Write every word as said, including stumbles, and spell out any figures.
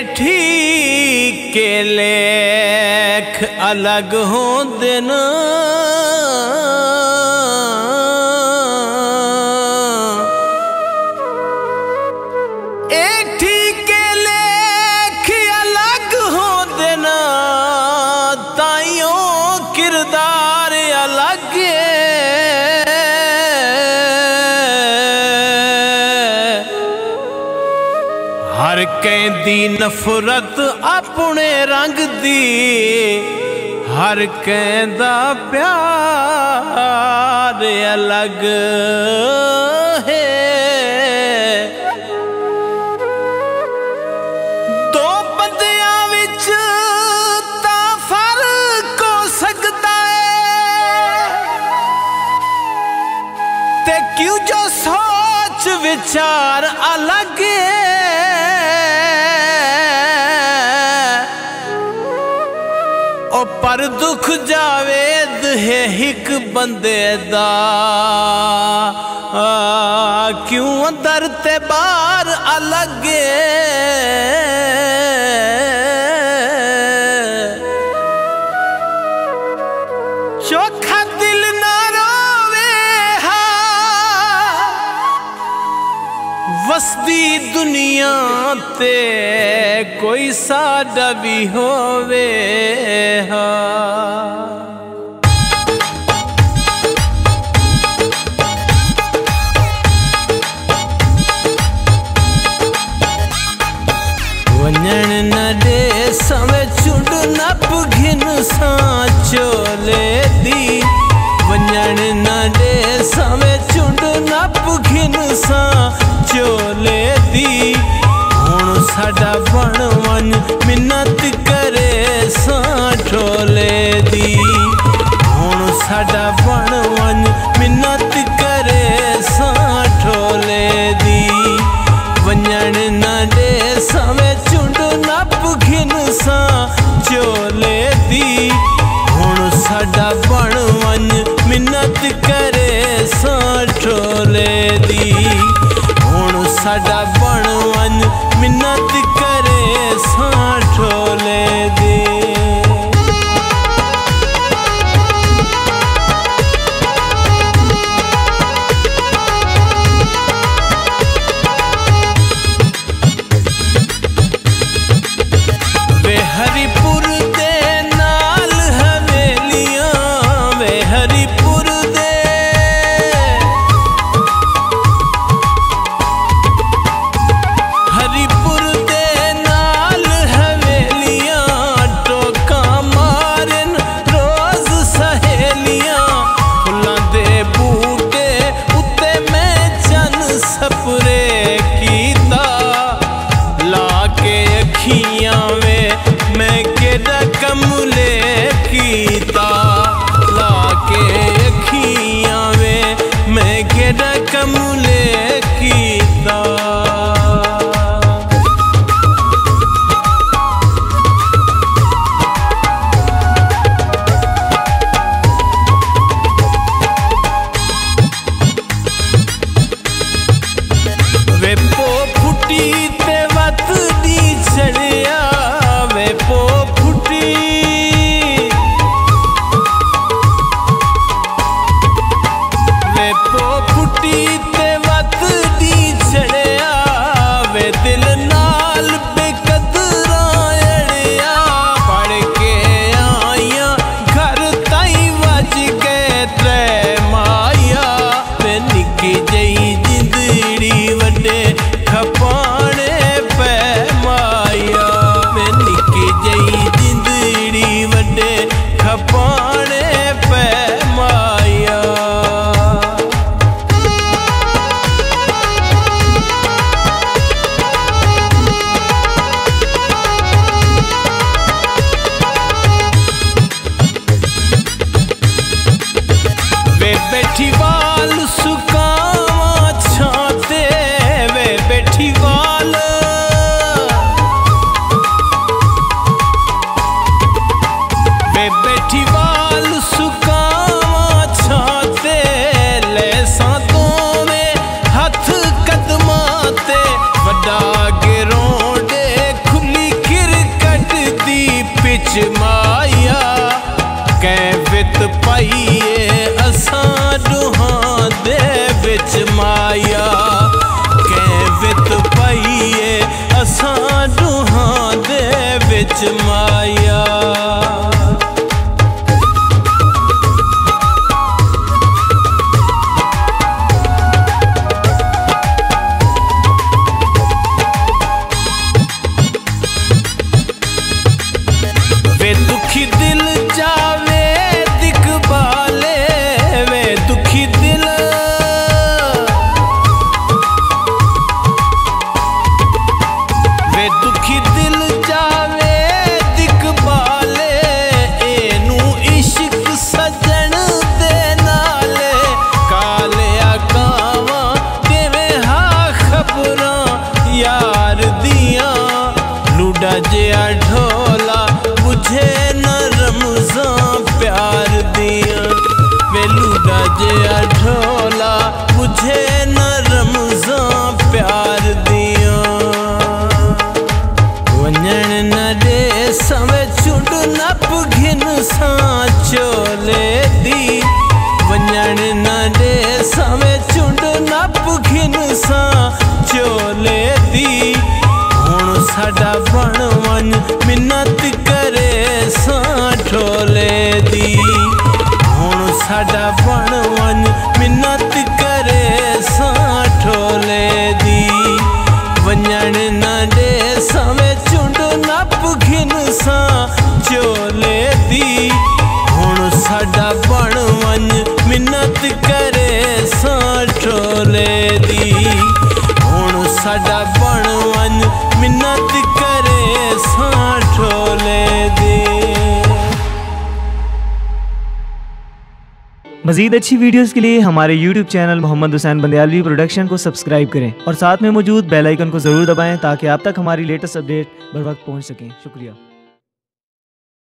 ठीक के लेख अलग होंदे न किरदार अलग हर कहदी नफरत अपने रंग दी हर कहदा प्यार अलग है। दो बंदियां विच तां फर्क हो सकदा ते क्यों जो सोच विचार अलग ओ पर दुख जावेद है एक बंदे दा क्यों अंदर ते बाहर अलग चोखा दिल ना वसदी दुनिया ते कोई साडा भी होवे हा। वंजण न दे सवे चुड नप घिन सा चोले दी वंजण न दे सवे चुड नप घिन सा चोले दी हुण साडा बण वन मिन्नत करे सा ढोले दी हुण साडा बण वन मिन्नत करे सा ढोले दी वंजण न दे सवे चुंड नप घिन सा चोले दी हुण साडा बण वन मिन्नत करे सा ढोले दी हुण साडा बण वन मिन्नत करे सा ढोले दी। वे हरिपुर दे नाल हवेलियां वे हरिपुर दे हरिपुर दे नाल हवेलियां टोका मारन रोज सहेलियां फुल्लां दे बूटे उत्ते मैं चन सपरे कीता ला के अखियां वे मैं केड़ा कमले कीता ला के अखियां वे मैं केड़ा कमले कीता। वे पो फुटी ते वत दी चढ़िया वे पो फुटी वे पो फुटी ते वत दी चढ़िया वे दिल नाल बेकदरा अड़िया पढ़ के आइया घर ताई वज गए त्रै माया वे निक्की जई जिंदड़ी वड्डे खपाने पै माया वे निक्की जई जिंदड़ी वड्डे खपाने पै माया। वे बैठी वाल सुकावा छाते वे बैठी वाल विच माया कै वित पाइए असां दुहां दे विच माया कै वित पाइए असां दुहां दे विच माया। वे दुखी दिल जावे दिखबाले वे दुखी दिल वे दुखी दिल जावे दिखबाले एनू इश्क सजन दे नाले कालिया कावां देवें हा खबरां यार दियां लुड़ा जिहा ढोला बुझे न रमज़ां प्यार दियां वे लुड़ा जिहा ढोला बुझे न रमज़ां प्यार दियां। वञण न दे सवे चुंड नप घिन सां चोले दी वञण न दे सवे चुंड नप घिन सां चोले दी हुण साडा बण वञ मिन्नत करे सां ढोले दी हुण साडा बण वञ मिन्नत करे सां ढोले दी वञण न दे सवे चुंड नप घिन सां चोले दी हुण साडा बण वञ मिन्नत करे सां ढोले दी हुण साडा बण वञ मिन्नत करे सां ढोले दी। मज़ीद अच्छी वीडियोस के लिए हमारे YouTube channel Mohammad Hussain Bandyalvi production को सब्सक्राइब करें और साथ में मौजूद बेल आइकन को ज़रूर दबाएं ताकि आप तक हमारी लेटेस्ट अपडेट बर वक्त पहुँच सकें। शुक्रिया।